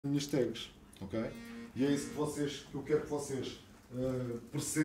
minhas tags, ok? E é isso que eu quero que vocês percebam.